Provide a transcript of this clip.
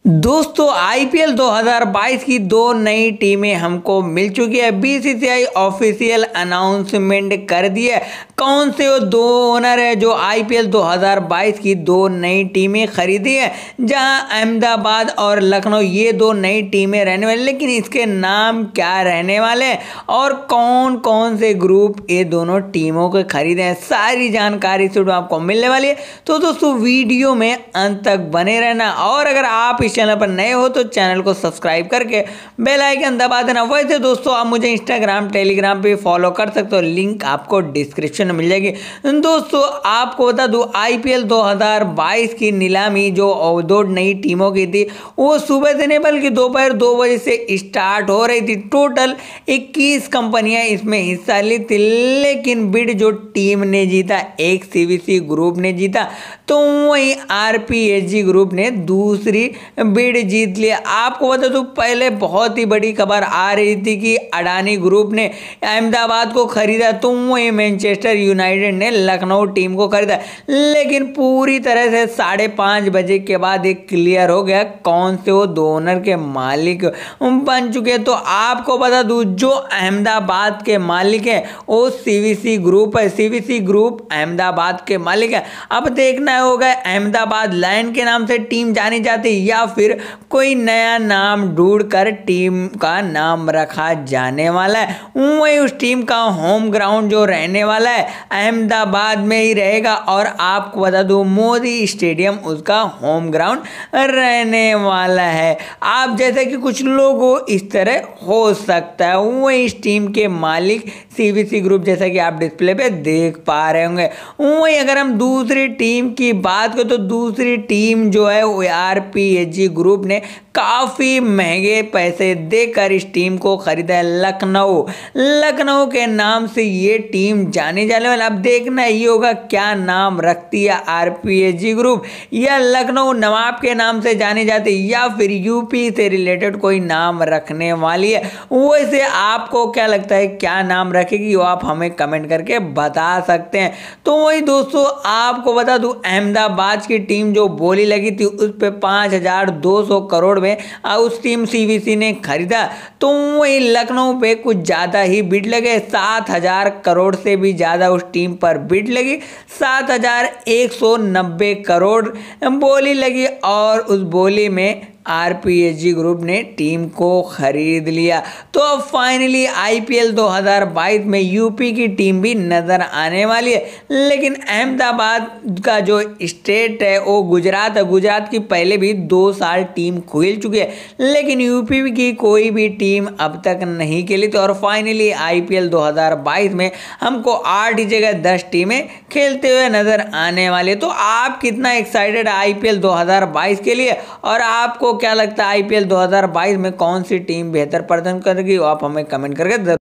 दोस्तों आईपीएल 2022 की दो नई टीमें हमको मिल चुकी है। बीसीसीआई ऑफिशियल अनाउंसमेंट कर दिया है कौन से वो दो ओनर है जो आईपीएल 2022 की दो नई टीमें खरीदी है, जहां अहमदाबाद और लखनऊ ये दो नई टीमें रहने वाली। लेकिन इसके नाम क्या रहने वाले हैं और कौन कौन से ग्रुप ये दोनों टीमों के खरीदे हैं, सारी जानकारी से आपको मिलने वाली है। तो दोस्तों वीडियो में अंत तक बने रहना, और अगर आप चैनल पर नए हो तो चैनल को सब्सक्राइब करके बेल आइकन दबा देना। वैसे दोस्तों आप मुझे इंस्टाग्राम टेलीग्राम पे फॉलो कर सकते हो, लिंक आपको डिस्क्रिप्शन में मिल जाएगी। दोस्तों आपको बता दूं आईपीएल 2022 की नीलामी जो दो नई टीमों की थी वो सुबह से नहीं बल्कि दोपहर 2 बजे से स्टार्ट हो रही थी। टोटल 21 कंपनियां इसमें हिस्सा ली थी, लेकिन बिड जो टीम ने जीता एक सीवीसी ग्रुप ने जीता, तो वहीं आरपीएसजी ग्रुप ने दूसरी बिड जीत लिया। आपको बता दूं पहले बहुत ही बड़ी खबर आ रही थी कि अडानी ग्रुप ने अहमदाबाद को खरीदा, तो वहीं मैनचेस्टर यूनाइटेड ने लखनऊ टीम को खरीदा। लेकिन पूरी तरह से 5:30 बजे के बाद एक क्लियर हो गया कौन से वो दो ओनर के मालिक बन चुके। तो आपको बता दूं जो अहमदाबाद के मालिक है वो सीवीसी ग्रुप है। सीवीसी ग्रुप अहमदाबाद के मालिक है। अब देखना होगा अहमदाबाद लायन के नाम से टीम जानी जाती है या फिर कोई नया नाम ढूंढकर टीम का नाम रखा जाने वाला है। वही उस टीम का होम ग्राउंड जो रहने वाला है अहमदाबाद में ही रहेगा, और आपको बता दूं मोदी स्टेडियम उसका होम ग्राउंड रहने वाला है। आप जैसे कि कुछ लोगों इस तरह हो सकता है, वही इस टीम के मालिक सीवीसी ग्रुप जैसा कि आप डिस्प्ले पे देख पा रहे होंगे। वही अगर हम दूसरी टीम की बात करें तो दूसरी टीम जो है वो आरपीएसजी ग्रुप ने काफी महंगे पैसे देकर इस टीम को खरीदा है। लखनऊ के नाम से ये टीम जाने जाने वाला। अब देखना ये होगा क्या नाम रखती है आरपीएसजी ग्रुप, या लखनऊ नवाब के नाम से जाने जाती है या फिर यूपी से रिलेटेड कोई नाम रखने वाली है। वैसे आपको क्या लगता है क्या नाम रखेगी, वो आप हमें कमेंट करके बता सकते हैं। तो वही दोस्तों आपको बता दूं अहमदाबाद की टीम जो बोली लगी थी उस पे 5200 करोड़ में उस टीम सीवीसी ने खरीदा, तो वही लखनऊ पे कुछ ज़्यादा ही बिड लगे। 7000 करोड़ से भी ज़्यादा उस टीम पर बिड लगी। 7190 करोड़ बोली लगी, और उस बोली में आरपीएसजी ग्रुप ने टीम को खरीद लिया। तो अब फाइनली आईपीएल 2022 में यूपी की टीम भी नजर आने वाली है। लेकिन अहमदाबाद का जो स्टेट है वो गुजरात है। गुजरात की पहले भी 2 साल टीम खेल चुकी है, लेकिन यूपी की कोई भी टीम अब तक नहीं खेली थी। और फाइनली आईपीएल 2022 में हमको 8 जगह 10 टीमें खेलते हुए नजर आने वाली। तो आप कितना एक्साइटेड है आईपीएल 2022 के लिए, और आपको क्या लगता है आईपीएल 2022 में कौन सी टीम बेहतर प्रदर्शन करेगी, वो आप हमें कमेंट करके